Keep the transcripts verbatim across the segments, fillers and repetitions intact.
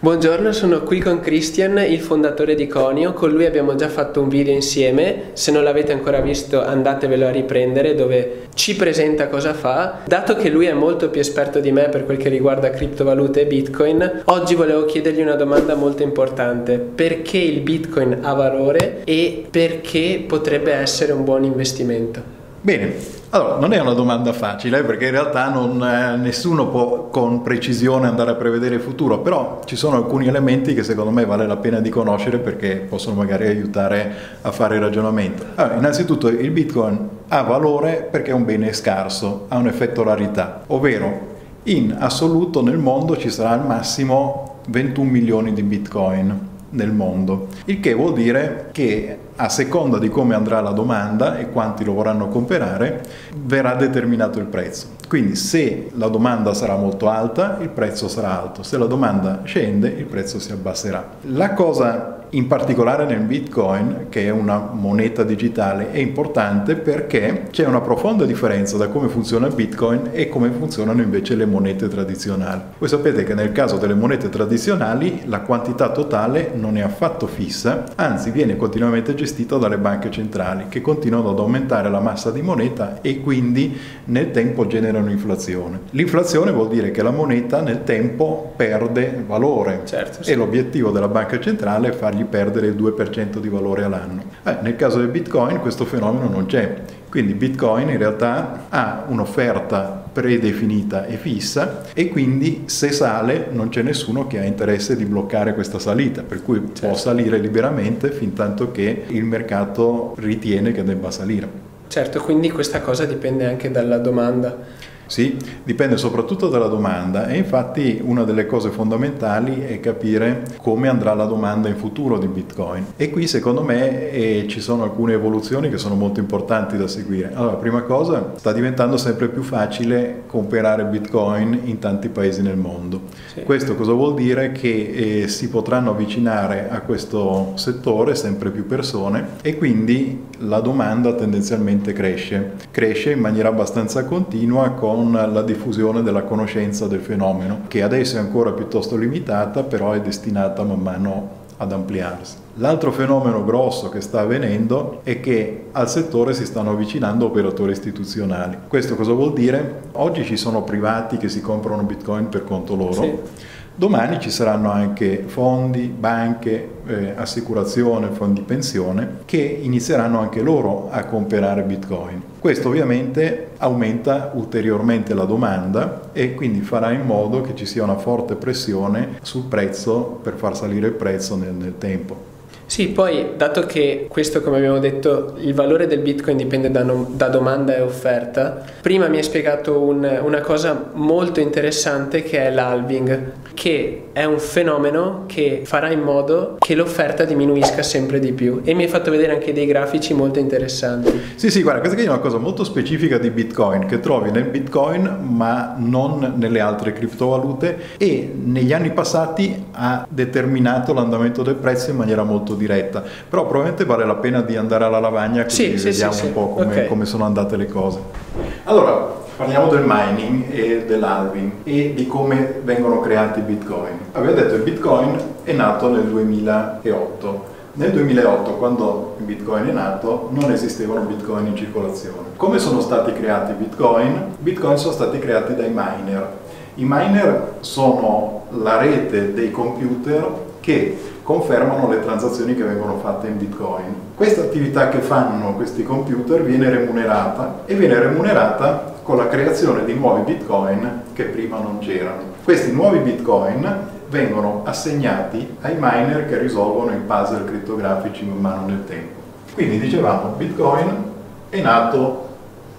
Buongiorno, sono qui con Christian, il fondatore di Conio. Con lui abbiamo già fatto un video insieme, se non l'avete ancora visto andatevelo a riprendere, dove ci presenta cosa fa. Dato che lui è molto più esperto di me per quel che riguarda criptovalute e Bitcoin, oggi volevo chiedergli una domanda molto importante: perché il Bitcoin ha valore e perché potrebbe essere un buon investimento? Bene, allora non è una domanda facile, perché in realtà non, eh, nessuno può con precisione andare a prevedere il futuro, però ci sono alcuni elementi che secondo me vale la pena di conoscere perché possono magari aiutare a fare il ragionamento. Allora, innanzitutto il Bitcoin ha valore perché è un bene scarso, ha un effetto rarità, ovvero in assoluto nel mondo ci sarà al massimo ventuno milioni di Bitcoin nel mondo, il che vuol dire che a seconda di come andrà la domanda e quanti lo vorranno comprare verrà determinato il prezzo. Quindi se la domanda sarà molto alta il prezzo sarà alto, se la domanda scende il prezzo si abbasserà. La cosa in particolare nel Bitcoin, che è una moneta digitale, è importante perché c'è una profonda differenza da come funziona il Bitcoin e come funzionano invece le monete tradizionali. Voi sapete che nel caso delle monete tradizionali la quantità totale non è affatto fissa, anzi viene continuamente gestita dalle banche centrali che continuano ad aumentare la massa di moneta e quindi nel tempo generano inflazione. L'inflazione vuol dire che la moneta nel tempo perde valore, certo, sì. E l'obiettivo della banca centrale è fargli perdere il due per cento di valore all'anno. Eh, nel caso del Bitcoin questo fenomeno non c'è, quindi Bitcoin in realtà ha un'offerta predefinita e fissa e quindi se sale non c'è nessuno che ha interesse di bloccare questa salita, per cui certo. può salire liberamente fin tanto che il mercato ritiene che debba salire. Certo, quindi questa cosa dipende anche dalla domanda. Sì, dipende soprattutto dalla domanda e infatti una delle cose fondamentali è capire come andrà la domanda in futuro di Bitcoin e qui secondo me eh, ci sono alcune evoluzioni che sono molto importanti da seguire. Allora, prima cosa, sta diventando sempre più facile comprare Bitcoin in tanti paesi nel mondo. Sì. Questo cosa vuol dire? Che eh, si potranno avvicinare a questo settore sempre più persone e quindi la domanda tendenzialmente cresce, cresce in maniera abbastanza continua con la diffusione della conoscenza del fenomeno, che adesso è ancora piuttosto limitata, però è destinata man mano ad ampliarsi. L'altro fenomeno grosso che sta avvenendo è che al settore si stanno avvicinando operatori istituzionali. Questo cosa vuol dire? Oggi ci sono privati che si comprano Bitcoin per conto loro. Sì. Domani ci saranno anche fondi, banche, eh, assicurazione, fondi pensione che inizieranno anche loro a comprare Bitcoin. Questo ovviamente aumenta ulteriormente la domanda e quindi farà in modo che ci sia una forte pressione sul prezzo per far salire il prezzo nel, nel tempo. Sì, poi dato che questo, come abbiamo detto, il valore del Bitcoin dipende da, no, da domanda e offerta, prima mi hai spiegato un, una cosa molto interessante che è l'halving, che è un fenomeno che farà in modo che l'offerta diminuisca sempre di più e mi hai fatto vedere anche dei grafici molto interessanti. Sì, sì, guarda, questa è una cosa molto specifica di Bitcoin che trovi nel Bitcoin ma non nelle altre criptovalute e negli anni passati ha determinato l'andamento del prezzo in maniera molto diretta, però probabilmente vale la pena di andare alla lavagna così sì, vediamo sì, sì, un po' come, okay. come sono andate le cose. Allora, parliamo del mining e dell'halving e di come vengono creati i Bitcoin. Avevo detto che il Bitcoin è nato nel duemilaotto. Nel duemilaotto, quando il Bitcoin è nato, non esistevano Bitcoin in circolazione. Come sono stati creati i Bitcoin? I Bitcoin sono stati creati dai miner. I miner sono la rete dei computer che confermano le transazioni che vengono fatte in Bitcoin. Questa attività che fanno questi computer viene remunerata e viene remunerata con la creazione di nuovi Bitcoin che prima non c'erano. Questi nuovi Bitcoin vengono assegnati ai miner che risolvono i puzzle crittografici man mano nel tempo. Quindi dicevamo, Bitcoin è nato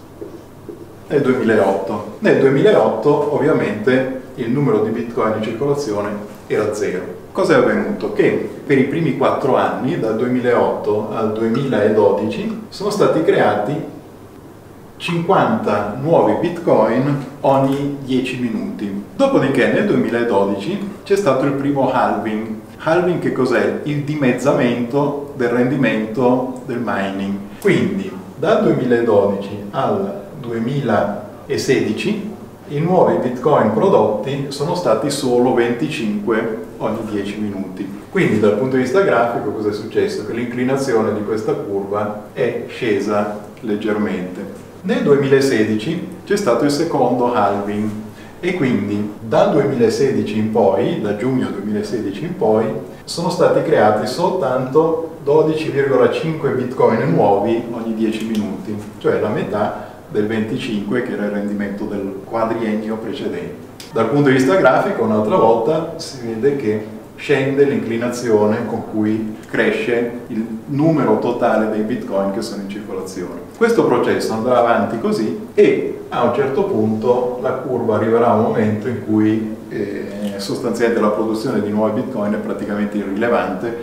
nel duemilaotto. Nel duemilaotto ovviamente il numero di Bitcoin in circolazione era zero. Cosa è avvenuto? Che per i primi quattro anni, dal duemilaotto al duemiladodici, sono stati creati cinquanta nuovi Bitcoin ogni dieci minuti. Dopodiché nel duemiladodici c'è stato il primo halving. Halving che cos'è? Il dimezzamento del rendimento del mining. Quindi dal duemiladodici al duemilasedici i nuovi bitcoin prodotti sono stati solo venticinque ogni dieci minuti. Quindi dal punto di vista grafico cosa è successo? Che l'inclinazione di questa curva è scesa leggermente. Nel duemilasedici c'è stato il secondo halving e quindi dal duemilasedici in poi, da giugno duemilasedici in poi, sono stati creati soltanto dodici virgola cinque bitcoin nuovi ogni dieci minuti, cioè la metà del venticinque che era il rendimento del quadriennio precedente. Dal punto di vista grafico, un'altra volta si vede che scende l'inclinazione con cui cresce il numero totale dei bitcoin che sono in circolazione. Questo processo andrà avanti così e a un certo punto la curva arriverà a un momento in cui eh, sostanzialmente la produzione di nuovi bitcoin è praticamente irrilevante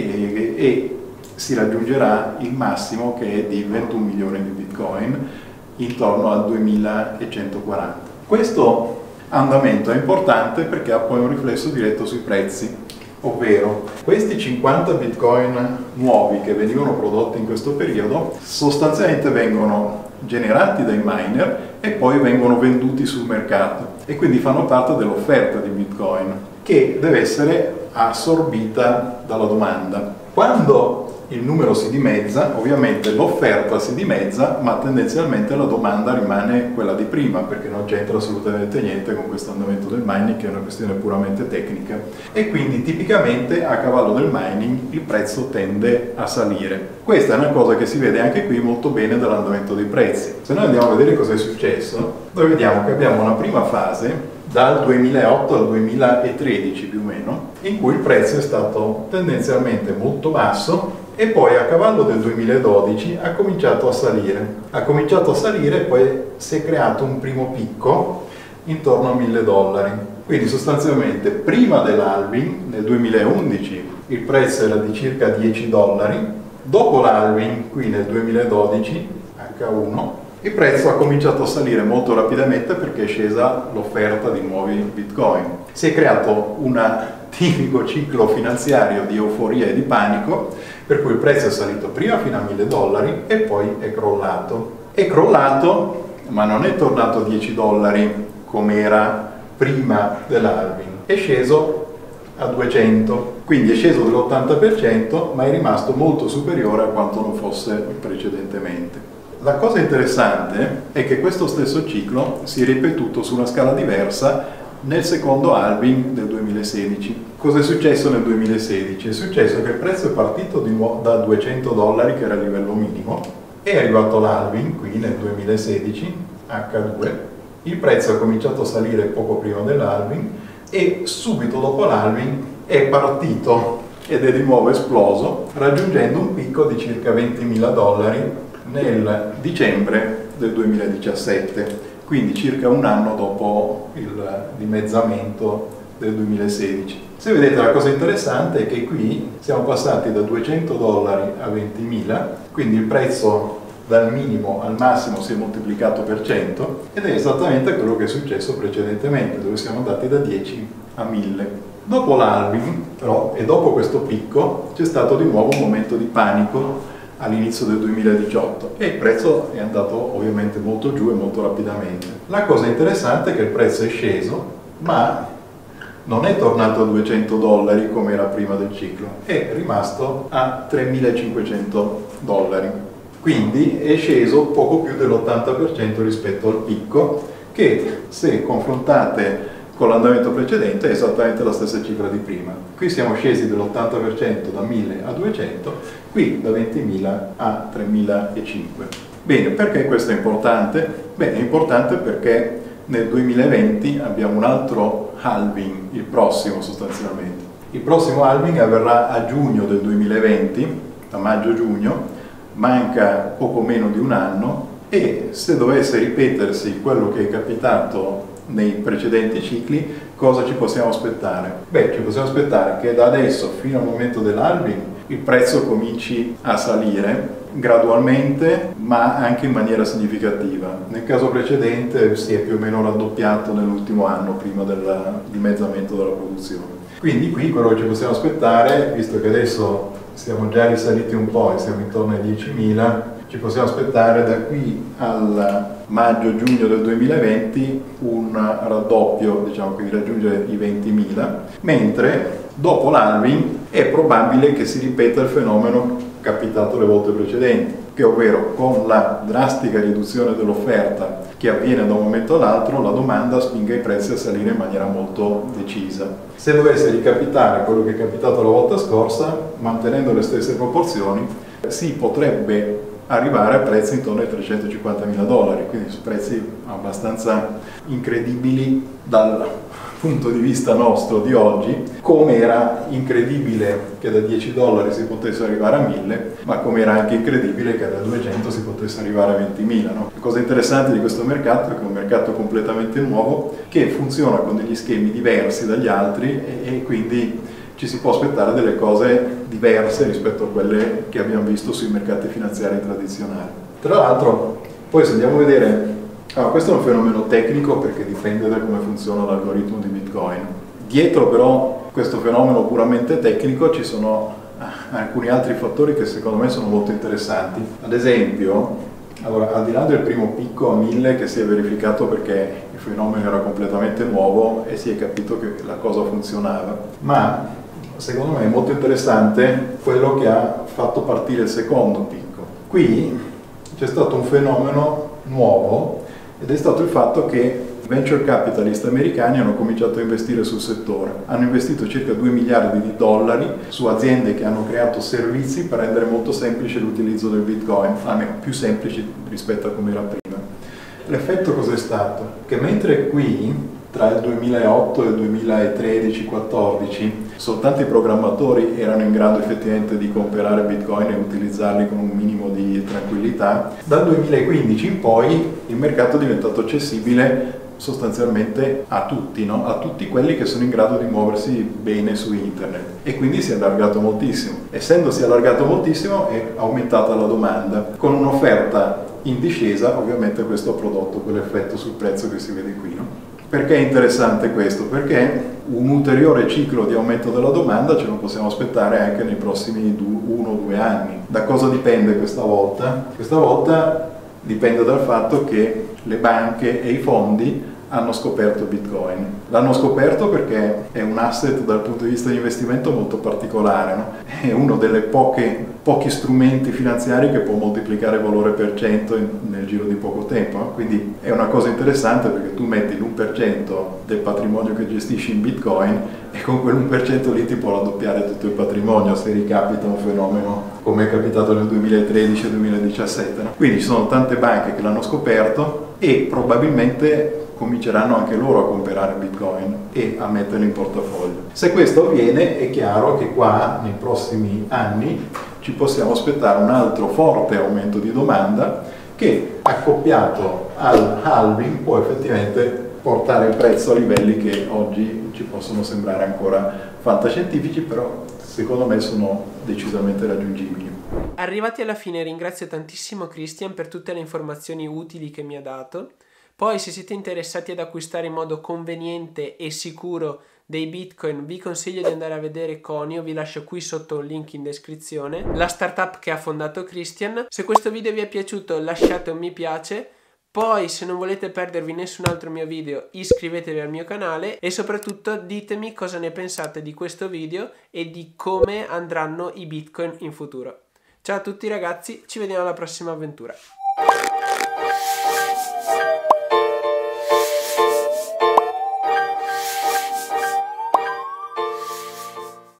e, e si raggiungerà il massimo che è di ventuno milioni di bitcoin intorno al duemilacentoquaranta. Questo andamento è importante perché ha poi un riflesso diretto sui prezzi, ovvero questi cinquanta bitcoin nuovi che venivano prodotti in questo periodo sostanzialmente vengono generati dai miner e poi vengono venduti sul mercato e quindi fanno parte dell'offerta di bitcoin che deve essere assorbita dalla domanda. Quando il numero si dimezza, ovviamente l'offerta si dimezza, ma tendenzialmente la domanda rimane quella di prima, perché non c'entra assolutamente niente con questo andamento del mining, che è una questione puramente tecnica. E quindi tipicamente a cavallo del mining il prezzo tende a salire. Questa è una cosa che si vede anche qui molto bene dall'andamento dei prezzi. Se noi andiamo a vedere cosa è successo, noi vediamo che abbiamo una prima fase dal duemilaotto al duemilatredici più o meno, in cui il prezzo è stato tendenzialmente molto basso e poi a cavallo del duemiladodici ha cominciato a salire. Ha cominciato a salire e poi si è creato un primo picco intorno a mille dollari. Quindi sostanzialmente prima dell'halving, nel duemilaundici, il prezzo era di circa dieci dollari, dopo l'halving, qui nel duemiladodici, acca uno, il prezzo ha cominciato a salire molto rapidamente perché è scesa l'offerta di nuovi bitcoin. Si è creato un tipico ciclo finanziario di euforia e di panico, per cui il prezzo è salito prima fino a mille dollari e poi è crollato. È crollato, ma non è tornato a dieci dollari come era prima dell'halving, è sceso a duecento, quindi è sceso dell'ottanta per cento, ma è rimasto molto superiore a quanto non fosse precedentemente. La cosa interessante è che questo stesso ciclo si è ripetuto su una scala diversa nel secondo halving del duemilasedici. Cosa è successo nel duemilasedici? È successo che il prezzo è partito di nuovo da duecento dollari, che era il livello minimo, è arrivato l'halving qui nel duemilasedici, acca due, il prezzo ha cominciato a salire poco prima dell'halving e subito dopo l'halving è partito ed è di nuovo esploso, raggiungendo un picco di circa ventimila dollari nel dicembre del duemiladiciassette, quindi circa un anno dopo il dimezzamento del duemilasedici. Se vedete, la cosa interessante è che qui siamo passati da duecento dollari a ventimila, quindi il prezzo dal minimo al massimo si è moltiplicato per cento ed è esattamente quello che è successo precedentemente, dove siamo andati da dieci a mille. Dopo l'halving, però, e dopo questo picco, c'è stato di nuovo un momento di panico all'inizio del duemiladiciotto e il prezzo è andato ovviamente molto giù e molto rapidamente. La cosa interessante è che il prezzo è sceso, ma non è tornato a duecento dollari come era prima del ciclo, è rimasto a tremilacinquecento dollari. Quindi è sceso poco più dell'ottanta per cento rispetto al picco, che se confrontate con l'andamento precedente è esattamente la stessa cifra di prima. Qui siamo scesi dell'ottanta per cento da mille a duecento, qui da ventimila a tremilacinquecento. Bene, perché questo è importante? Beh, è importante perché nel duemilaventi abbiamo un altro halving, il prossimo sostanzialmente. Il prossimo halving avverrà a giugno del duemilaventi, a maggio-giugno, manca poco meno di un anno e se dovesse ripetersi quello che è capitato nei precedenti cicli, cosa ci possiamo aspettare? Beh, ci possiamo aspettare che da adesso fino al momento dell'halving il prezzo cominci a salire gradualmente, ma anche in maniera significativa. Nel caso precedente si è più o meno raddoppiato nell'ultimo anno prima del dimezzamento della produzione. Quindi qui quello che ci possiamo aspettare, visto che adesso siamo già risaliti un po' e siamo intorno ai diecimila, ci possiamo aspettare da qui al maggio-giugno del duemilaventi un raddoppio, diciamo, quindi raggiunge i ventimila, mentre dopo l'halving è probabile che si ripeta il fenomeno capitato le volte precedenti, che ovvero con la drastica riduzione dell'offerta che avviene da un momento all'altro, la domanda spinga i prezzi a salire in maniera molto decisa. Se dovesse ricapitare quello che è capitato la volta scorsa, mantenendo le stesse proporzioni, si potrebbe arrivare a prezzi intorno ai trecentocinquantamila dollari, quindi su prezzi abbastanza incredibili dal punto di vista nostro di oggi, come era incredibile che da dieci dollari si potesse arrivare a mille, ma come era anche incredibile che da duecento si potesse arrivare a ventimila. No? La cosa interessante di questo mercato è che è un mercato completamente nuovo, che funziona con degli schemi diversi dagli altri e, e quindi ci si può aspettare delle cose diverse rispetto a quelle che abbiamo visto sui mercati finanziari tradizionali. Tra l'altro, poi se andiamo a vedere, allora, questo è un fenomeno tecnico perché dipende da come funziona l'algoritmo di Bitcoin. Dietro però questo fenomeno puramente tecnico ci sono alcuni altri fattori che secondo me sono molto interessanti. Ad esempio, allora, al di là del primo picco a mille che si è verificato perché il fenomeno era completamente nuovo e si è capito che la cosa funzionava, ma secondo me è molto interessante quello che ha fatto partire il secondo picco. Qui c'è stato un fenomeno nuovo ed è stato il fatto che i venture capitalist americani hanno cominciato a investire sul settore. Hanno investito circa due miliardi di dollari su aziende che hanno creato servizi per rendere molto semplice l'utilizzo del Bitcoin, almeno più semplici rispetto a come era prima. L'effetto cos'è stato? Che mentre qui tra il duemilaotto e il duemilatredici quattordici soltanto i programmatori erano in grado effettivamente di comprare Bitcoin e utilizzarli con un minimo di tranquillità, dal duemilaquindici in poi il mercato è diventato accessibile sostanzialmente a tutti, no? A tutti quelli che sono in grado di muoversi bene su internet, e quindi si è allargato moltissimo. Essendosi allargato moltissimo è aumentata la domanda, con un'offerta in discesa ovviamente questo ha prodotto quell'effetto sul prezzo che si vede qui, no? Perché è interessante questo? Perché un ulteriore ciclo di aumento della domanda ce lo possiamo aspettare anche nei prossimi uno o due anni. Da cosa dipende questa volta? Questa volta dipende dal fatto che le banche e i fondi hanno scoperto Bitcoin. L'hanno scoperto perché è un asset dal punto di vista di investimento molto particolare, no? È uno delle poche pochi strumenti finanziari che può moltiplicare valore per cento in, nel giro di poco tempo, no? Quindi è una cosa interessante perché tu metti l'uno per cento del patrimonio che gestisci in Bitcoin e con quell'uno per cento lì ti può raddoppiare tutto il patrimonio se ricapita un fenomeno come è capitato nel duemilatredici e duemiladiciassette, no? Quindi ci sono tante banche che l'hanno scoperto e probabilmente cominceranno anche loro a comprare Bitcoin e a metterli in portafoglio. Se questo avviene è chiaro che qua nei prossimi anni ci possiamo aspettare un altro forte aumento di domanda che, accoppiato al halving, può effettivamente portare il prezzo a livelli che oggi ci possono sembrare ancora fantascientifici, però secondo me sono decisamente raggiungibili. Arrivati alla fine ringrazio tantissimo Christian per tutte le informazioni utili che mi ha dato. Poi se siete interessati ad acquistare in modo conveniente e sicuro dei Bitcoin vi consiglio di andare a vedere Conio, vi lascio qui sotto un link in descrizione, la startup che ha fondato Christian. Se questo video vi è piaciuto lasciate un mi piace, poi se non volete perdervi nessun altro mio video iscrivetevi al mio canale e soprattutto ditemi cosa ne pensate di questo video e di come andranno i Bitcoin in futuro. Ciao a tutti ragazzi, ci vediamo alla prossima avventura.